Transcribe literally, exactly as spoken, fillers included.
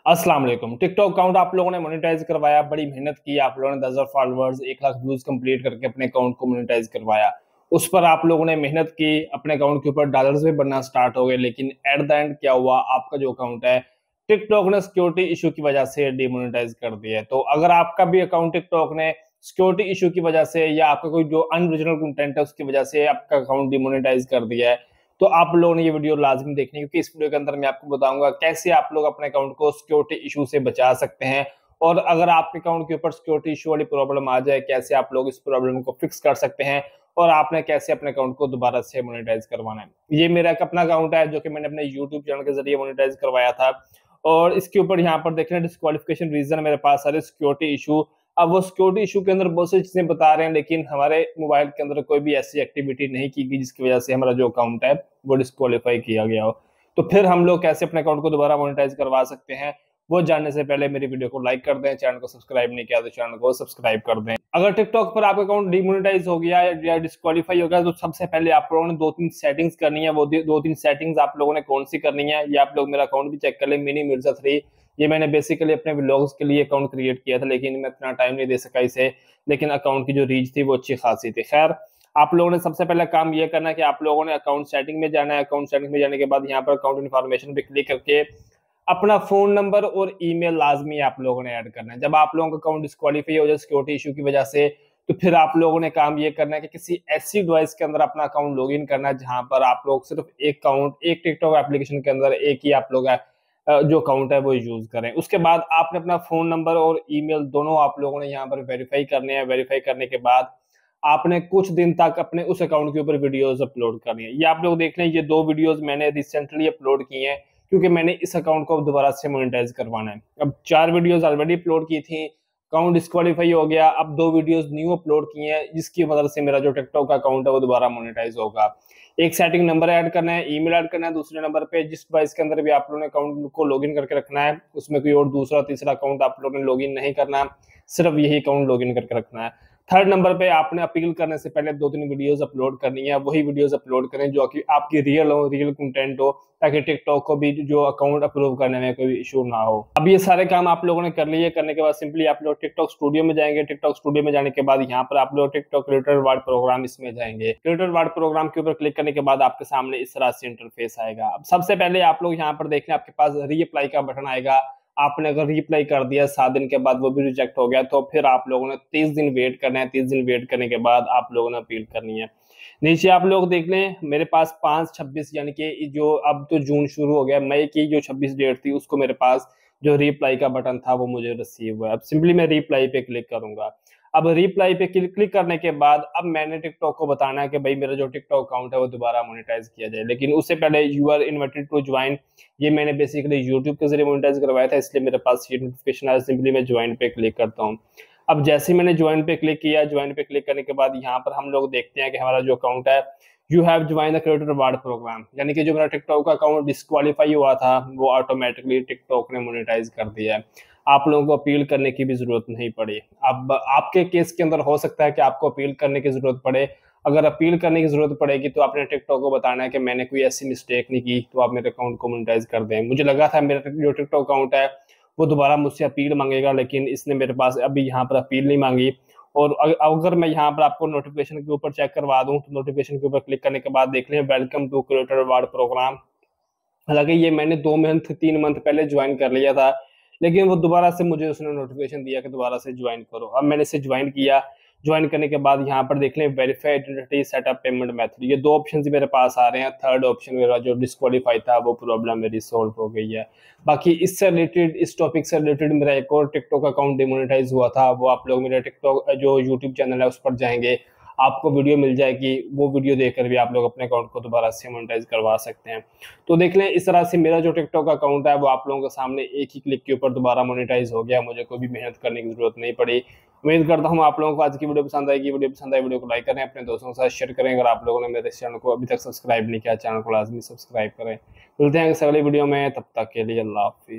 अस्सलाम वालेकुम। TikTok account आप लोगों ने मोनेटाइज करवाया, बड़ी मेहनत की आप लोगों ने, दस हज़ार फॉलोअर्स, एक लाख व्यूज कंप्लीट करके अपने अकाउंट को मोनेटाइज करवाया। उस पर आप लोगों ने मेहनत की, अपने अकाउंट के ऊपर डॉलर्स भी बनना स्टार्ट हो गए, लेकिन एट द एंड क्या हुआ, आपका जो अकाउंट है टिकटॉक ने सिक्योरिटी इशू की वजह से डिमोनेटाइज कर दिया है। तो अगर आपका भी अकाउंट टिकटॉक ने सिक्योरिटी इशू की वजह से या आपका कोई जो अनओरिजिनल कंटेंट है उसकी वजह से आपका अकाउंट डिमोनेटाइज कर दिया है, तो आप लोगों ने ये वीडियो लाजमी देखनी है, क्योंकि इस वीडियो के अंदर मैं आपको बताऊंगा कैसे आप लोग अपने अकाउंट को सिक्योरिटी इशू से बचा सकते हैं। और अगर आपके अकाउंट के ऊपर सिक्योरिटी इशू वाली प्रॉब्लम आ जाए, कैसे आप लोग इस प्रॉब्लम को फिक्स कर सकते हैं और आपने कैसे अपने अकाउंट को दोबारा से मोनेटाइज करवाना है। ये मेरा एक अपना अकाउंट है जो कि मैंने अपने यूट्यूब चैनल के जरिए मोनेटाइज करवाया था, और इसके ऊपर यहाँ पर देख रहे हैं डिस्क्वालिफिकेशन रीजन मेरे पास सारे सिक्योरिटी इशू। अब वो सिक्योरिटी इशू के अंदर बहुत सी चीजें बता रहे हैं, लेकिन हमारे मोबाइल के अंदर कोई भी ऐसी एक्टिविटी नहीं की गई जिसकी वजह से हमारा जो अकाउंट है वो डिस्क्वालीफाई किया गया हो। तो फिर हम लोग कैसे अपने अकाउंट को दोबारा मोनेटाइज करवा सकते हैं, वो जानने से पहले मेरी वीडियो को लाइक कर दें, चैनल को सब्सक्राइब नहीं किया तो चैनल को सब्सक्राइब कर दें। अगर टिकटॉक पर आपका अकाउंट डिमोनेटाइज हो गया या डिस्क्वालीफाई हो गया, तो सबसे पहले आप लोगों ने दो तीन सेटिंग्स करनी है। वो दो तीन सेटिंग्स आप लोगों ने कौन सी करनी है, ये आप लोग मेरा अकाउंट भी चेक कर लें, मिनी मिर्जा थ्री। ये मैंने बेसिकली अपने व्लॉग्स के लिए अकाउंट क्रिएट किया था, लेकिन मैं इतना टाइम नहीं दे सका इसे, लेकिन अकाउंट की जो रीच थी वो अच्छी खासी थी। खैर, आप लोगों ने सबसे पहला काम ये करना है कि आप लोगों ने अकाउंट सेटिंग में जाना है। अकाउंट सेटिंग में जाने के बाद यहाँ पर अकाउंट इन्फॉर्मेशन पे क्लिक करके अपना फोन नंबर और ईमेल लाजमी आप लोगों ने ऐड करना है। जब आप लोगों का अकाउंट डिस्क्वालीफाई हो जाए सिक्योरिटी इशू की वजह से, तो फिर आप लोगों ने काम ये करना है कि किसी ऐसी डिवाइस के अंदर अपना अकाउंट लॉगिन करना है जहां पर आप लोग सिर्फ एक अकाउंट, एक टिकटॉक एप्लीकेशन के अंदर एक ही आप लोग जो अकाउंट है वो यूज करें। उसके बाद आपने अपना फोन नंबर और ईमेल दोनों आप लोगों ने यहाँ पर वेरीफाई करने हैं। वेरीफाई करने के बाद आपने कुछ दिन तक अपने उस अकाउंट के ऊपर वीडियोस अपलोड करनी है। ये आप लोग देख लें, ये दो वीडियोस मैंने रिसेंटली अपलोड की हैं, क्योंकि मैंने इस अकाउंट को दोबारा से मोनेटाइज करवाना है। अब चार वीडियोस ऑलरेडी अपलोड की थी, अकाउंट डिस्क्वालीफाई हो गया, अब दो वीडियोस न्यू अपलोड की हैं जिसकी मदद से मेरा जो टिकटॉक का अकाउंट है वो दोबारा मोनेटाइज होगा। एक सेटिंग नंबर ऐड करना है, ईमेल ऐड करना है, दूसरे नंबर पे जिस डिवाइस के अंदर भी आप लोगों ने अकाउंट को लॉगिन करके रखना है उसमें कोई और दूसरा तीसरा अकाउंट आप लोगों ने लॉगिन नहीं करना, सिर्फ यही अकाउंट लॉगिन करके रखना है। थर्ड नंबर पे आपने अपील करने से पहले दो तीन वीडियोस अपलोड करनी है, वही वीडियोस अपलोड करें जो कि आपकी रियल हो, रियल कंटेंट हो, ताकि टिकटॉक को भी जो अकाउंट अप्रूव करने में कोई इशू ना हो। अब ये सारे काम आप लोगों ने कर लिए, करने के बाद सिंपली आप लोग टिकटॉक स्टूडियो में जाएंगे। टिकटॉक स्टूडियो में जाने के बाद यहाँ पर आप लोग टिकटॉक क्रिएटर अवार्ड प्रोग्राम इसमें जाएंगे। क्रिएटर अवार्ड प्रोग्राम के ऊपर क्लिक करने के बाद आपके सामने इस तरह से इंटरफेस आएगा। अब सबसे पहले आप लोग यहाँ पर देख लें, आपके पास रीअप्लाई का बटन आएगा। आपने अगर रिप्लाई कर दिया सात दिन के बाद वो भी रिजेक्ट हो गया, तो फिर आप लोगों ने तीस दिन वेट करना है। तीस दिन वेट करने के बाद आप लोगों ने अपील करनी है। नीचे आप लोग देख लें, मेरे पास पांच छब्बीस यानी कि जो अब तो जून शुरू हो गया, मई की जो छब्बीस डेट थी उसको मेरे पास जो रिप्लाई का बटन था वो मुझे रिसीव हुआ। अब सिंपली मैं रिप्लाई पे क्लिक करूंगा। अब रिप्लाई पे क्लिक करने के बाद अब मैंने टिकटॉक को बताना है कि भाई मेरा जो टिकटॉक अकाउंट है वो दोबारा मोनेटाइज किया जाए, लेकिन उससे पहले you are invited to join, ये मैंने बेसिकली यूट्यूब के जरिए मोनेटाइज करवाया था, इसलिए मेरे पास ये नोटिफिकेशन आया। सिंपली मैं ज्वाइन पे क्लिक करता हूँ। अब जैसे ही मैंने ज्वाइन पे क्लिक किया, ज्वाइन पे क्लिक करने के बाद यहाँ पर हम लोग देखते हैं कि हमारा जो अकाउंट है, you have join the creator award program, यानी कि जो मेरा टिकटॉक का अकाउंट डिस्क्वालीफाई हुआ था वो ऑटोमेटिकली टिकटॉक ने मोनेटाइज कर दिया है। आप लोगों को अपील करने की भी जरूरत नहीं पड़ी। अब आपके केस के अंदर हो सकता है कि आपको अपील करने की जरूरत पड़े। अगर अपील करने की जरूरत पड़ेगी तो आपने टिकटॉक को बताना है कि मैंने कोई ऐसी मिस्टेक नहीं की, तो आप मेरे अकाउंट को मोनेटाइज कर दें। मुझे लगा था मेरा जो टिकटॉक अकाउंट है वो दोबारा मुझसे अपील मांगेगा, लेकिन इसने मेरे पास अभी यहाँ पर अपील नहीं मांगी। और अगर मैं यहाँ पर आपको नोटिफिकेशन के ऊपर चेक करवा दूं, तो नोटिफिकेशन के ऊपर क्लिक करने के बाद देख लें welcome to creator award program. हालांकि ये मैंने दो मंथ तीन मंथ पहले ज्वाइन कर लिया था, लेकिन वो दोबारा से मुझे उसने नोटिफिकेशन दिया कि दोबारा से ज्वाइन करो। अब मैंने इसे ज्वाइन किया। ज्वाइन करने के बाद यहाँ पर देख लें verify identity setup payment method, ये दो ऑप्शन मेरे पास आ रहे हैं। थर्ड ऑप्शन मेरा जो डिस्क्वालीफाई था वो प्रॉब्लम मेरी सोल्व हो गई है। बाकी इससे रिलेटेड, इस टॉपिक से रिलेटेड मेरा एक और टिकटॉक अकाउंट डिमोनेटाइज हुआ था, वो आप लोग मेरा टिकटॉक जो यूट्यूब चैनल है उस पर जाएंगे, आपको वीडियो मिल जाएगी। वो वीडियो देखकर भी आप लोग अपने अकाउंट को दोबारा से मोनेटाइज करवा सकते हैं। तो देख लें, इस तरह से मेरा जो टिकटॉक अकाउंट है वो आप लोगों के सामने एक ही क्लिक के ऊपर दोबारा मोनेटाइज हो गया। मुझे कोई भी मेहनत करने की जरूरत नहीं पड़ी। उम्मीद करता हूँ आप लोगों को आज की वीडियो पसंद आएगी। वीडियो पसंद आए वीडियो को लाइक करें, अपने दोस्तों के साथ शेयर करें। अगर आप लोगों ने मेरे चैनल को अभी तक सब्सक्राइब नहीं किया, चैनल को लाजमी सब्सक्राइब करें। मिलते हैं अगली वीडियो में, तब तक के लिए अल्लाह हाफिज़।